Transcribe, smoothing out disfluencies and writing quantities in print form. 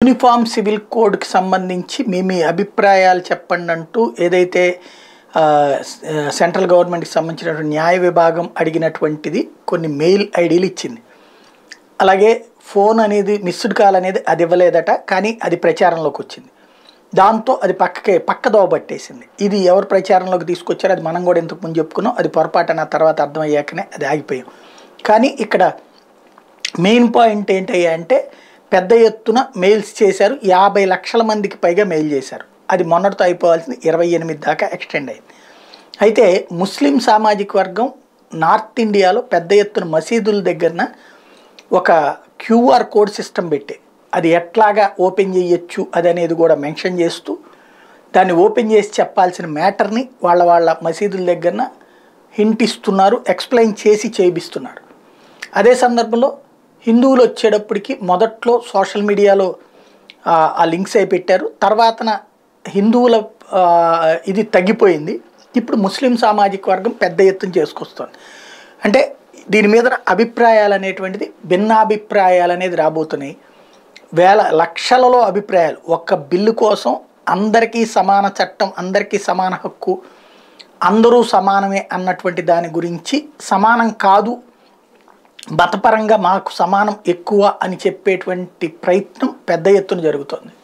Uniform civil కోడ్కి సంబంధించి మీ అభిప్రాయాలు చెప్పండి అంటూ ఏదైతే సెంట్రల్ గవర్నమెంట్కి సంబంధించినటువంటి న్యాయ విభాగం అడిగినటువంటిది కొన్ని మెయిల్ ఐడీలు ఇచ్చింది. అలాగే ఫోన్ అనేది మిస్డ్ కాల్ అనేది అది ఇవ్వలేదట, కానీ అది ప్రచారంలోకి వచ్చింది. దాంతో అది పక్కదోవ పట్టేసింది. ఇది ఎవరు ప్రచారంలోకి తీసుకొచ్చారో అది మనం కూడా ఇంతకు ముందు చెప్పుకున్నాం. అది పొరపాటు నా తర్వాత అర్థమయ్యాకనే అది ఆగిపోయాం. కానీ ఇక్కడ మెయిన్ పాయింట్ ఏంటయ్యా అంటే పెద్ద ఎత్తున మెయిల్స్ చేశారు. 50 లక్షల మందికి పైగా మెయిల్ చేశారు. అది మొన్నటితో అయిపోవాల్సింది 28 దాకా ఎక్స్టెండ్ అయింది. అయితే ముస్లిం సామాజిక వర్గం నార్త్ ఇండియాలో పెద్ద ఎత్తున మసీదుల దగ్గరన ఒక క్యూఆర్ కోడ్ సిస్టమ్ పెట్టి అది ఎట్లాగా ఓపెన్ చేయొచ్చు అది అనేది కూడా మెన్షన్ చేస్తూ దాన్ని ఓపెన్ చేసి చెప్పాల్సిన మ్యాటర్ని వాళ్ళ మసీదుల దగ్గరన హింట్ ఇస్తున్నారు, ఎక్స్ప్లెయిన్ చేసి చేయిస్తున్నారు. అదే సందర్భంలో హిందువులు వచ్చేటప్పటికి మొదట్లో సోషల్ మీడియాలో ఆ లింక్స్ అయి పెట్టారు. తర్వాతన హిందువుల ఇది తగ్గిపోయింది. ఇప్పుడు ముస్లిం సామాజిక వర్గం పెద్ద ఎత్తున చేసుకొస్తుంది. అంటే దీని మీద అభిప్రాయాలు అనేటువంటిది భిన్నాభిప్రాయాలు అనేది రాబోతున్నాయి. లక్షలలో అభిప్రాయాలు. ఒక్క బిల్లు కోసం అందరికీ సమాన చట్టం, అందరికీ సమాన హక్కు, అందరూ సమానమే అన్నటువంటి దాని గురించి సమానం కాదు, మతపరంగా మాకు సమానం ఎక్కువ అని చెప్పేటువంటి ప్రయత్నం పెద్ద ఎత్తున జరుగుతుంది.